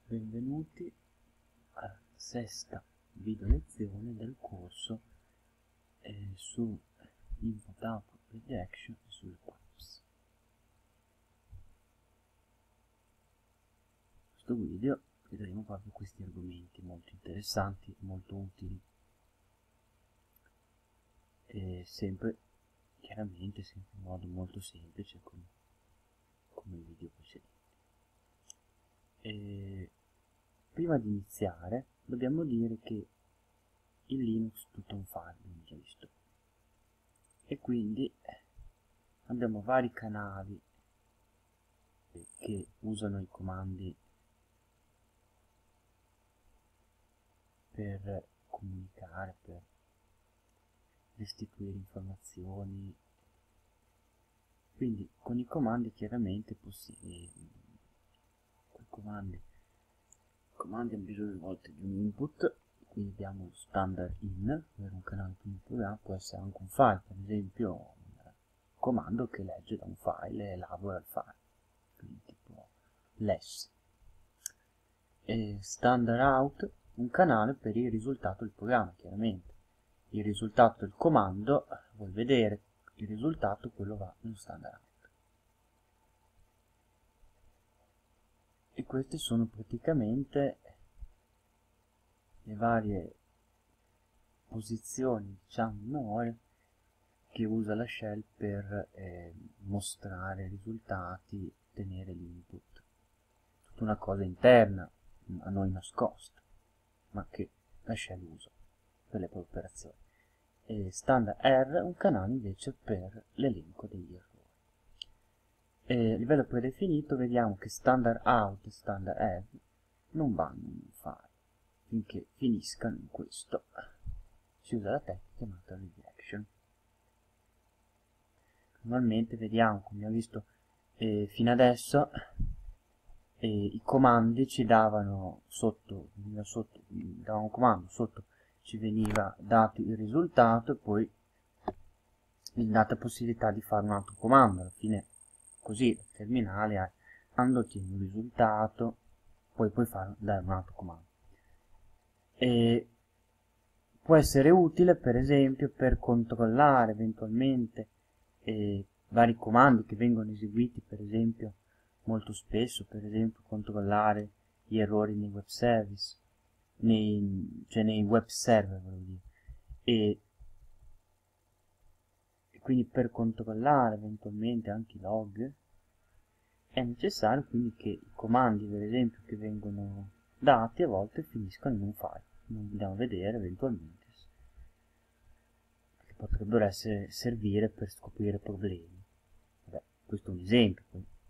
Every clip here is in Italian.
Benvenuti alla sesta video lezione del corso su Input Output Redirection e sulle PAPS. In questo video vedremo proprio questi argomenti molto interessanti, molto utili e chiaramente sempre in modo molto semplice come i video precedenti. Prima di iniziare dobbiamo dire che il Linux è tutto un file, abbiamo già visto, e quindi abbiamo vari canali che usano i comandi per comunicare, per restituire informazioni. Quindi con i comandi chiaramente comandi hanno bisogno a volte di un input, quindi abbiamo lo standard in, per un canale di un programma, può essere anche un file, per esempio un comando che legge da un file e elabora il file, quindi tipo less. E standard out, un canale per il risultato del programma, chiaramente. Il risultato del comando, vuoi vedere il risultato, quello va nello standard out. E queste sono praticamente le varie posizioni, diciamo, in memoria che usa la shell per mostrare i risultati, ottenere l'input. Tutta una cosa interna a noi nascosta, ma che la shell usa per le proprie operazioni. E standard R, un canale invece per l'elenco degli errori. A livello predefinito vediamo che standard out e standard R non vanno in un file. Finché finiscano in questo si usa la tecnica chiamata redirection. Normalmente vediamo, come abbiamo visto fino adesso, i comandi ci davano davano un comando, sotto ci veniva dato il risultato e poi data possibilità di fare un altro comando. Alla fine così il terminale quando ottieni un risultato poi puoi dare un altro comando. E può essere utile per esempio per controllare eventualmente vari comandi che vengono eseguiti, per esempio molto spesso, per esempio controllare gli errori nei web service, cioè nei web server, volevo dire. E quindi per controllare eventualmente anche i log è necessario quindi che i comandi, per esempio, che vengono dati a volte finiscano in un file. Non dobbiamo vedere eventualmente che potrebbero servire per scoprire problemi. Vabbè, questo è un esempio.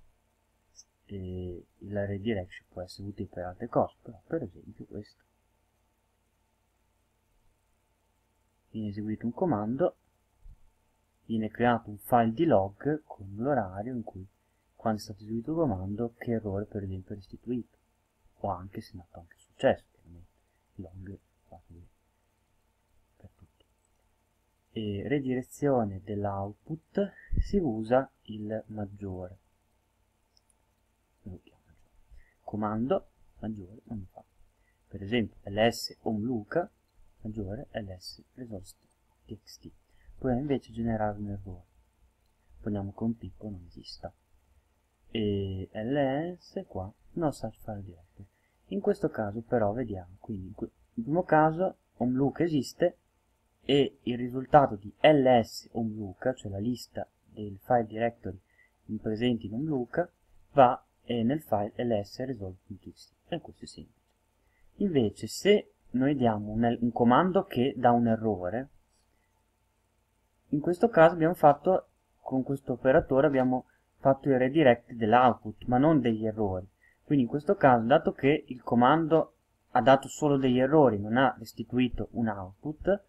La redirection può essere utile per altre cose, però per esempio questo. Viene eseguito un comando, viene creato un file di log con l'orario in cui, quando è stato eseguito il comando, che errore per esempio è restituito, o anche se è nato anche successo, chiaramente. Il log fatto per tutto. E redirezione dell'output si usa il maggiore. Comando maggiore non fa. Per esempio ls omluca maggiore ls results.txt. Poi invece generare un errore. Supponiamo che un pippo non esista. E ls qua no such file directory. In questo caso però vediamo, quindi in primo caso omluca esiste e il risultato di ls omluca, cioè la lista del file directory presenti in omluca, va nel file ls.result.txt, e questo è semplice. Invece se noi diamo un comando che dà un errore, in questo caso con questo operatore abbiamo fatto il redirect dell'output, ma non degli errori. Quindi in questo caso, dato che il comando ha dato solo degli errori, non ha restituito un output,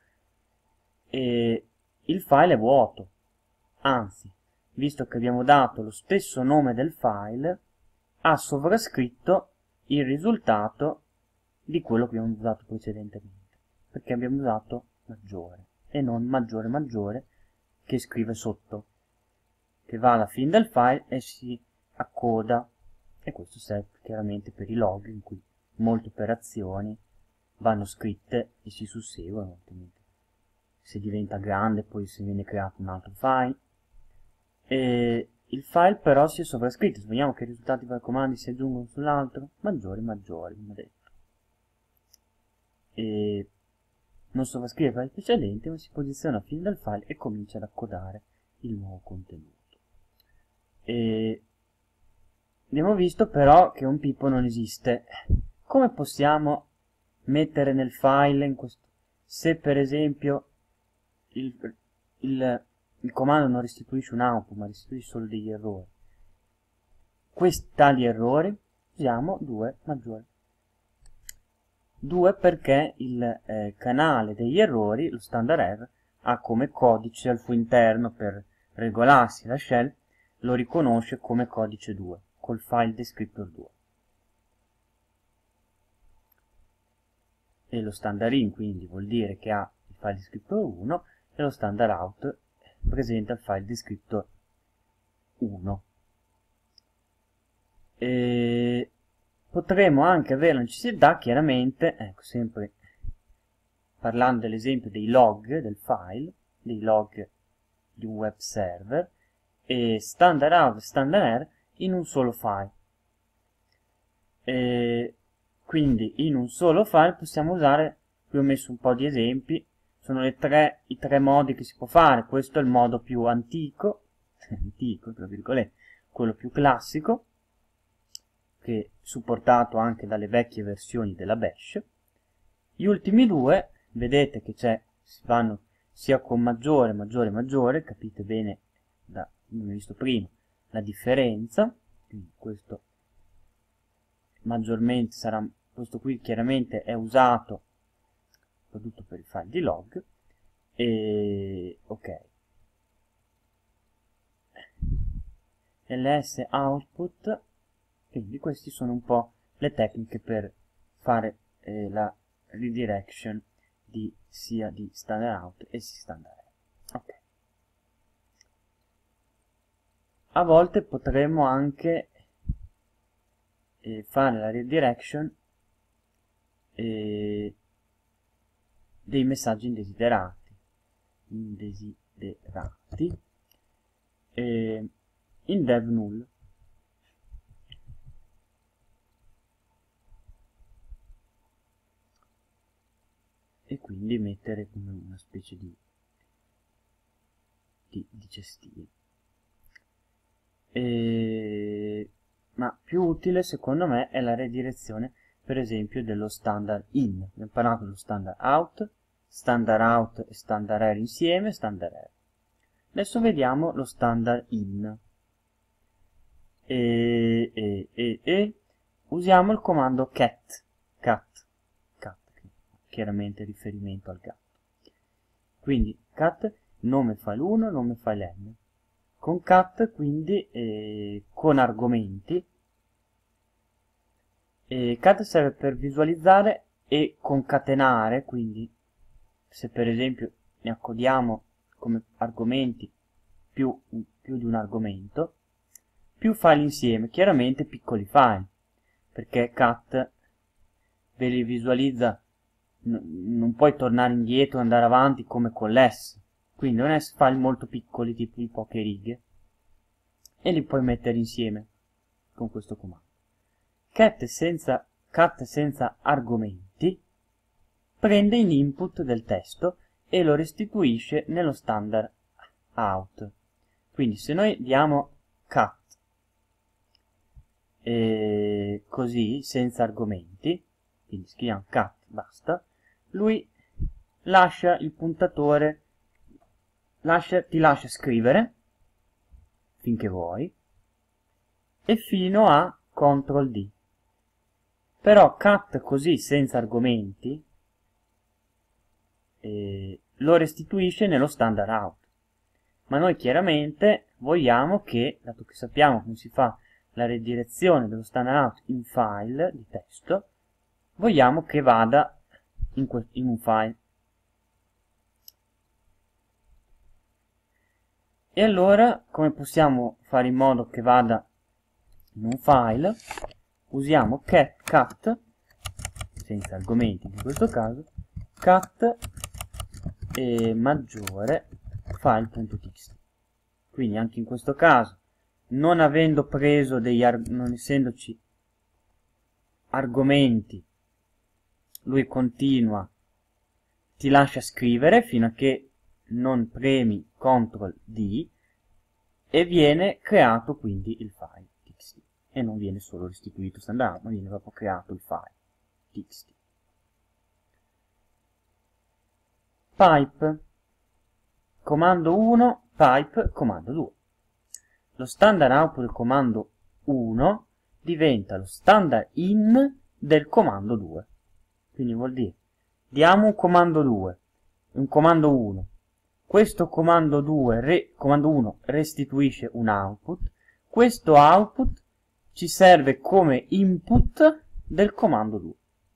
il file è vuoto. Anzi, visto che abbiamo dato lo stesso nome del file, ha sovrascritto il risultato di quello che abbiamo usato precedentemente, perché abbiamo usato maggiore e non maggiore maggiore che scrive sotto, che va alla fine del file e si accoda, e questo serve chiaramente per i log in cui molte operazioni vanno scritte e si susseguono, altrimenti se diventa grande poi si viene creato un altro file. E il file però si è sovrascritto, se vogliamo che i risultati dei comandi si aggiungono sull'altro, maggiori, come detto. E non sovrascrive il file precedente, ma si posiziona a fine del file e comincia ad accodare il nuovo contenuto. E abbiamo visto però che un Pippo non esiste. Come possiamo mettere nel file in questo, se per esempio il comando non restituisce un output ma restituisce solo degli errori? Tali errori usiamo 2 maggiore 2 perché il canale degli errori, lo standard error, ha come codice al suo interno, per regolarsi la shell, lo riconosce come codice 2 col file descriptor 2. E lo standard in quindi vuol dire che ha il file descriptor 1 e lo standard out presenta il file descriptor 1. E potremo anche avere la necessità, chiaramente, ecco, sempre parlando dell'esempio dei log del file, dei log di un web server, e standard out e standard error in un solo file. E quindi in un solo file possiamo usare, qui ho messo un po' di esempi, sono i tre modi che si può fare. Questo è il modo più antico, tra virgolette, quello più classico, che è supportato anche dalle vecchie versioni della Bash. Gli ultimi due, vedete che si vanno sia con maggiore, capite bene, come abbiamo visto prima, la differenza. Quindi questo maggiormente sarà, questo qui chiaramente è usato soprattutto per il file di log, e ok. ls output, quindi queste sono un po' le tecniche per fare la redirection sia di standard out e standard error. Ok. A volte potremmo anche fare la redirection dei messaggi indesiderati in dev null. E quindi mettere come una specie di cestino. Ma più utile secondo me è la redirezione per esempio dello standard in. Abbiamo parlato dello standard out e standard error insieme, standard error. Adesso vediamo lo standard in. Usiamo il comando cat, che chiaramente riferimento al gatto. Quindi cat nome file 1, nome file n. Con cat quindi con argomenti. Cat serve per visualizzare e concatenare, quindi se per esempio ne accodiamo come argomenti più di un argomento, più file insieme, chiaramente piccoli file, perché cat ve li visualizza, non puoi tornare indietro e andare avanti come con l'ess, quindi non è file molto piccoli, tipo di poche righe, e li puoi mettere insieme con questo comando. Cat senza argomenti prende in input del testo e lo restituisce nello standard out. Quindi se noi diamo cat così senza argomenti, quindi scriviamo cat basta, lui lascia il puntatore, ti lascia scrivere finché vuoi e fino a CTRL D. Però cat così senza argomenti lo restituisce nello standard out. Ma noi chiaramente vogliamo che, dato che sappiamo come si fa la redirezione dello standard out in file di testo, vogliamo che vada in un file. E allora come possiamo fare in modo che vada in un file? Usiamo cat senza argomenti in questo caso, cat maggiore file.txt. Quindi anche in questo caso, non avendo preso non essendoci argomenti, lui continua, ti lascia scrivere fino a che non premi CTRL D e viene creato quindi il file txt, e non viene solo restituito standard, ma viene proprio creato il file txt. Pipe, comando 1, pipe, comando 2. Lo standard output del comando 1 diventa lo standard in del comando 2. Quindi vuol dire, diamo un comando 2, un comando 1. Questo comando 1 restituisce un output. Questo output ci serve come input del comando 2.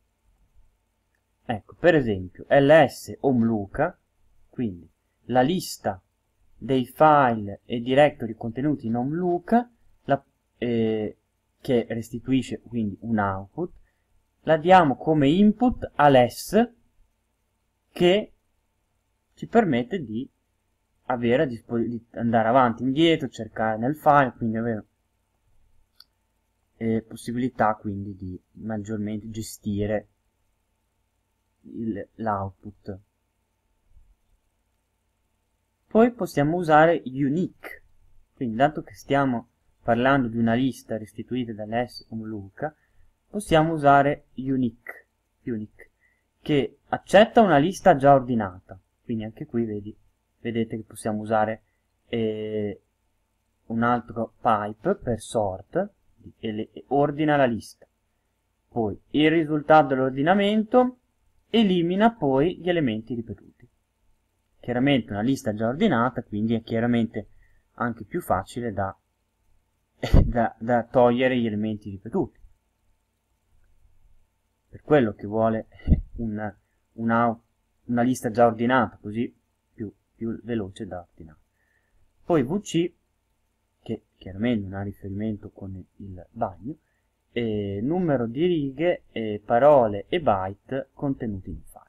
Ecco, per esempio, ls omluca, quindi la lista dei file e directory contenuti in omluca, che restituisce quindi un output, la diamo come input all'es, che ci permette di avere di andare avanti e indietro, cercare nel file, quindi avere possibilità quindi di maggiormente gestire l'output. Poi possiamo usare unique, quindi dato che stiamo parlando di una lista restituita dall's omluca, possiamo usare unique, che accetta una lista già ordinata. Quindi anche qui vedete che possiamo usare un altro pipe per sort, e ordina la lista. Poi il risultato dell'ordinamento elimina poi gli elementi ripetuti. Chiaramente una lista già ordinata, quindi è chiaramente anche più facile da togliere gli elementi ripetuti. Per quello che vuole una lista già ordinata, così più veloce da ordinare. Poi VC, che chiaramente non ha riferimento con il bagno, numero di righe, parole e byte contenuti in file.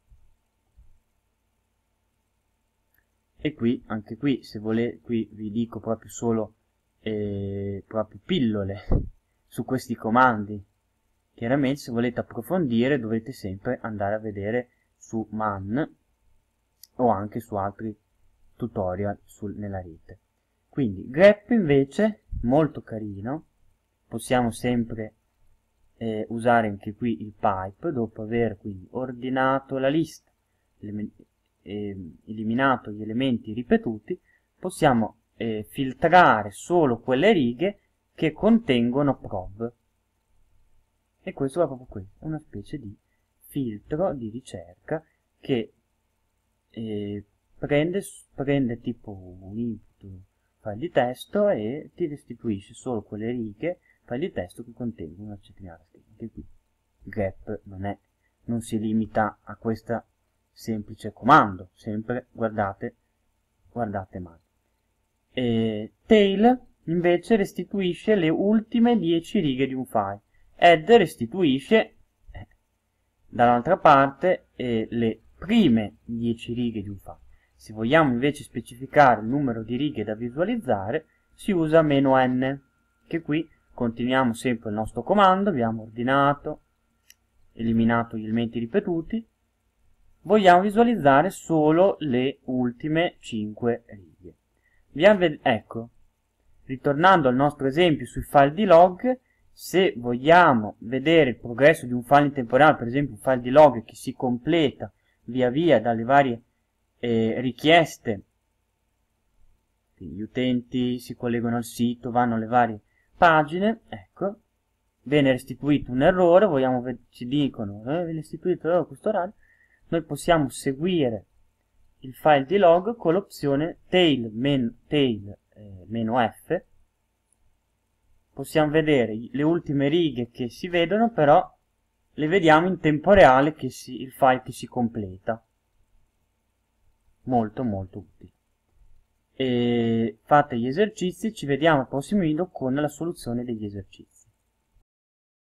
E qui, anche qui, se volete, qui vi dico proprio solo proprio pillole su questi comandi. Chiaramente se volete approfondire dovete sempre andare a vedere su Man o anche su altri tutorial nella rete. Quindi grep invece, molto carino, possiamo sempre usare anche qui il pipe, dopo aver quindi ordinato la lista, eliminato gli elementi ripetuti, possiamo filtrare solo quelle righe che contengono prob. E questo è proprio questo, una specie di filtro di ricerca che prende tipo un input file di testo e ti restituisce solo quelle righe file di testo che contengono una determinata stringa. Anche qui grep non si limita a questo semplice comando, sempre guardate male. Tail invece restituisce le ultime 10 righe di un file. Add restituisce dall'altra parte le prime 10 righe di un file. Se vogliamo invece specificare il numero di righe da visualizzare, si usa "-n", che qui continuiamo sempre il nostro comando, abbiamo ordinato, eliminato gli elementi ripetuti, vogliamo visualizzare solo le ultime 5 righe. Ecco, ritornando al nostro esempio sui file di log, se vogliamo vedere il progresso di un file in tempo reale, per esempio un file di log che si completa via via dalle varie richieste, quindi gli utenti si collegano al sito, vanno alle varie pagine, ecco, viene restituito un errore, ci dicono, viene restituito questo orario, noi possiamo seguire il file di log con l'opzione tail -f, possiamo vedere le ultime righe che si vedono, però le vediamo in tempo reale il file che si completa. Molto utile. E fate gli esercizi, ci vediamo al prossimo video con la soluzione degli esercizi.